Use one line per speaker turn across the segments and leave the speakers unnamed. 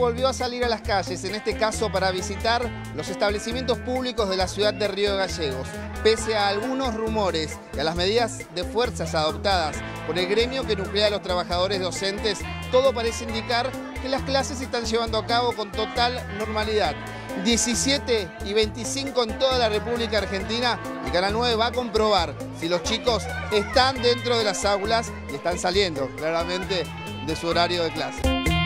volvió a salir a las calles, en este caso para visitar los establecimientos públicos de la ciudad de Río Gallegos. Pese a algunos rumores y a las medidas de fuerzas adoptadas por el gremio que nuclea a los trabajadores docentes, todo parece indicar que las clases se están llevando a cabo con total normalidad. 17 y 25 en toda la República Argentina, y Canal 9 va a comprobar si los chicos están dentro de las aulas y están saliendo claramente de su horario de clase.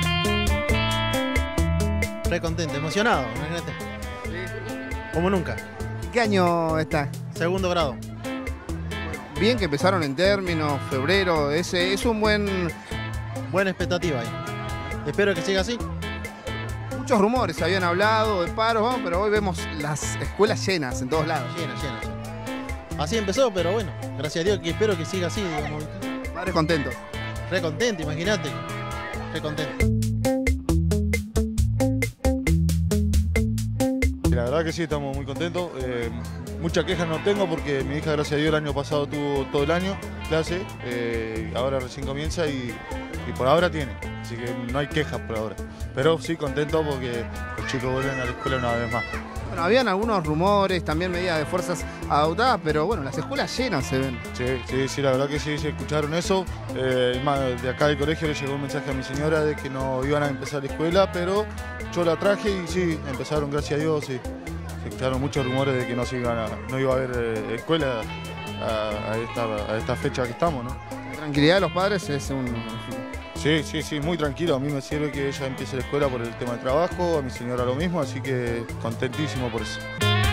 Re contento, emocionado, imagínate. Como nunca.
¿Qué año está?
Segundo grado.
Bien que empezaron en términos, febrero, es un
Buena expectativa ahí. Espero que siga así.
Muchos rumores se habían hablado de paros, ¿no? Pero hoy vemos las escuelas llenas en todos lados.
Llena. Así empezó, pero bueno, gracias a Dios que espero que siga así, digamos.
Padres contentos.
Re contento, imagínate. Re contento.
La verdad que sí, estamos muy contentos. Muchas quejas no tengo porque mi hija, gracias a Dios, el año pasado tuvo todo el año clase. Ahora recién comienza y por ahora tiene. Así que no hay quejas por ahora. Pero sí contento porque los chicos vuelven a la escuela una vez más.
Bueno, habían algunos rumores, también medidas de fuerzas adoptadas, pero bueno, las escuelas llenas se ven.
Sí, la verdad que sí, se escucharon eso. Más de acá del colegio le llegó un mensaje a mi señora de que no iban a empezar la escuela, pero yo la traje y sí, empezaron, gracias a Dios, sí. Se escucharon muchos rumores de que no iba a haber escuela a esta fecha que estamos, ¿no?
La tranquilidad de los padres es un...
Sí, muy tranquilo. A mí me sirve que ella empiece la escuela por el tema del trabajo, a mi señora lo mismo, así que contentísimo por eso.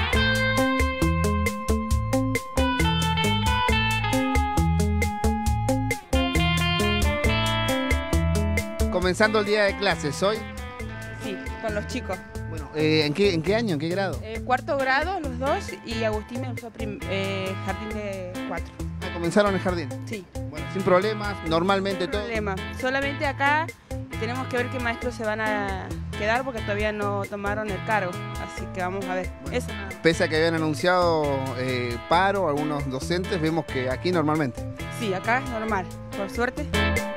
Comenzando el día de clases hoy.
Sí, con los chicos.
Bueno, ¿en qué año, en qué grado?
Cuarto grado los dos y Agustín me usó jardín de 4.
Ah, comenzaron el jardín.
Sí.
Bueno, sin problemas, normalmente todo.
Problema. Solamente acá tenemos que ver qué maestros se van a quedar porque todavía no tomaron el cargo. Así que vamos a ver.
Bueno,
eso.
Pese a que habían anunciado paro algunos docentes, vemos que aquí normalmente.
Sí, acá es normal, por suerte.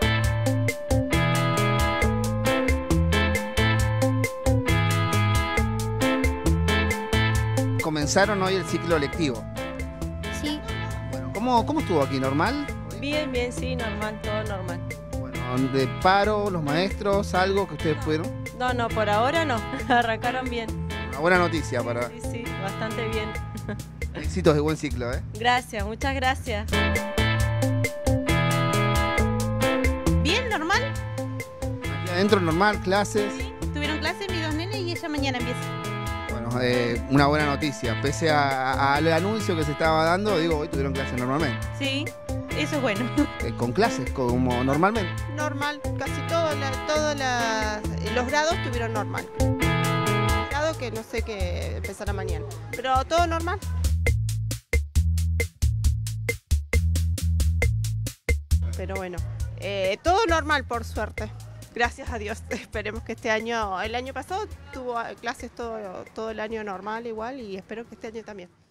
Comenzaron hoy el ciclo lectivo.
Sí.
Bueno, ¿cómo estuvo aquí? ¿Normal?
Bien, sí, normal, todo normal.
Bueno, de paro, los maestros, algo que ustedes fueron.
No, por ahora no, arrancaron bien.
Una buena noticia para
Sí, bastante bien.
éxitos de buen ciclo, ¿eh?
Gracias, muchas gracias. Bien, normal.
Aquí adentro normal, clases.
Sí, tuvieron clase mis dos nenes y ella mañana empieza.
Bueno, una buena noticia. Pese al anuncio que se estaba dando, digo, hoy tuvieron clases normalmente.
Sí, eso es bueno.
Con clases, como normalmente.
Normal, casi todos los grados tuvieron normal. Grado que no sé qué empezará mañana, pero todo normal. Pero bueno, todo normal por suerte. Gracias a Dios. Esperemos que el año pasado tuvo clases todo el año normal igual y espero que este año también.